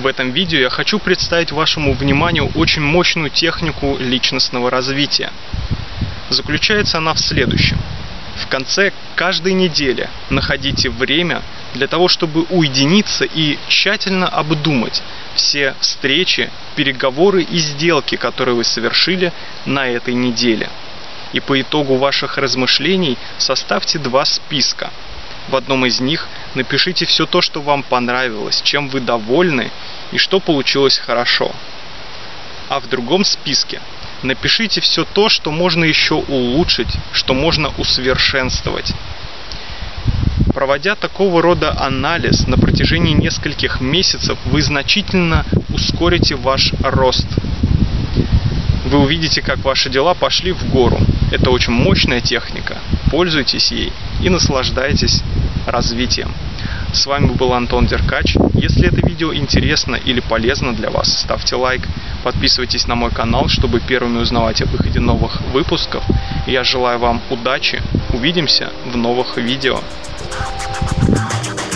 этом видео я хочу представить вашему вниманию очень мощную технику личностного развития. Заключается она в следующем. В конце каждой недели находите время для того, чтобы уединиться и тщательно обдумать все встречи, переговоры и сделки, которые вы совершили на этой неделе. И по итогу ваших размышлений составьте 2 списка. В одном из них напишите все то, что вам понравилось, чем вы довольны и что получилось хорошо. А в другом списке напишите все то, что можно еще улучшить, что можно усовершенствовать. Проводя такого рода анализ на протяжении нескольких месяцев, вы значительно ускорите ваш рост. Вы увидите, как ваши дела пошли в гору. Это очень мощная техника. Пользуйтесь ей и наслаждайтесь развитием. С вами был Антон Деркач. Если это видео интересно или полезно для вас, ставьте лайк, подписывайтесь на мой канал, чтобы первыми узнавать о выходе новых выпусков. Я желаю вам удачи. Увидимся в новых видео.